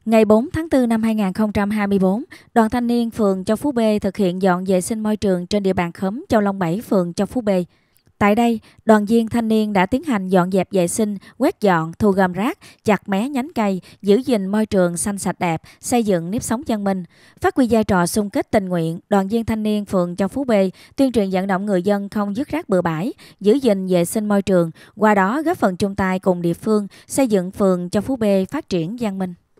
Ngày 4 tháng 4 năm 2024, Đoàn Thanh niên phường Châu Phú B thực hiện dọn vệ sinh môi trường trên địa bàn khóm Châu Long 7, phường Châu Phú B. Tại đây, đoàn viên thanh niên đã tiến hành dọn dẹp vệ sinh, quét dọn, thu gom rác, chặt mé nhánh cây, giữ gìn môi trường xanh sạch đẹp, xây dựng nếp sống văn minh. Phát huy vai trò xung kích tình nguyện, đoàn viên thanh niên phường Châu Phú B tuyên truyền vận động người dân không vứt rác bừa bãi, giữ gìn vệ sinh môi trường, qua đó góp phần chung tay cùng địa phương xây dựng phường Châu Phú B phát triển văn minh.